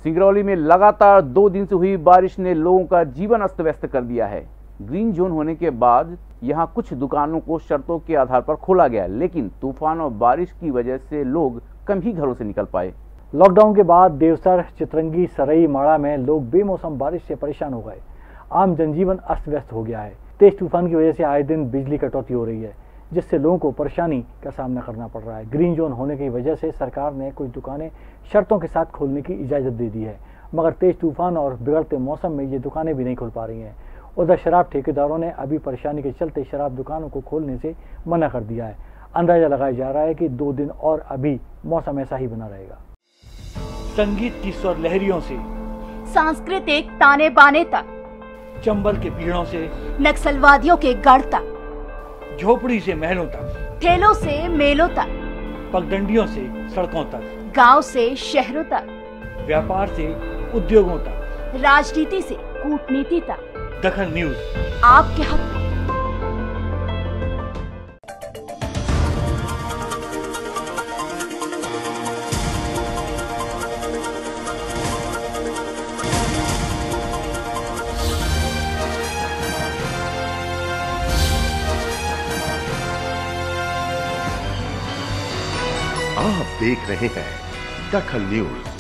सिंगरौली में लगातार 2 दिन से हुई बारिश ने लोगों का जीवन अस्त व्यस्त कर दिया है। ग्रीन जोन होने के बाद यहां कुछ दुकानों को शर्तों के आधार पर खोला गया, लेकिन तूफान और बारिश की वजह से लोग कम ही घरों से निकल पाए। लॉकडाउन के बाद देवसर, चितरंगी, सरई, माड़ा में लोग बेमौसम बारिश से परेशान हो गए। आम जनजीवन अस्त व्यस्त हो गया है। तेज तूफान की वजह से आए दिन बिजली कटौती हो रही है, जिससे लोगों को परेशानी का सामना करना पड़ रहा है। ग्रीन जोन होने की वजह से सरकार ने कुछ दुकानें शर्तों के साथ खोलने की इजाज़त दे दी है, मगर तेज तूफान और बिगड़ते मौसम में ये दुकानें भी नहीं खुल पा रही हैं। उधर शराब ठेकेदारों ने अभी परेशानी के चलते शराब दुकानों को खोलने से मना कर दिया है। अंदाजा लगाया जा रहा है कि 2 दिन और अभी मौसम ऐसा ही बना रहेगा। संगीत की स्वर लहरियों से सांस्कृतिक ताने बाने तक, चंबल के पीड़ों से नक्सलवादियों के गढ़ तक, झोपड़ी से महलों तक, ठेलों से मेलों तक, पगडंडियों से सड़कों तक, गांव से शहरों तक, व्यापार से उद्योगों तक, राजनीति से कूटनीति तक, दखल न्यूज आपके हक में। आप देख रहे हैं दखल न्यूज।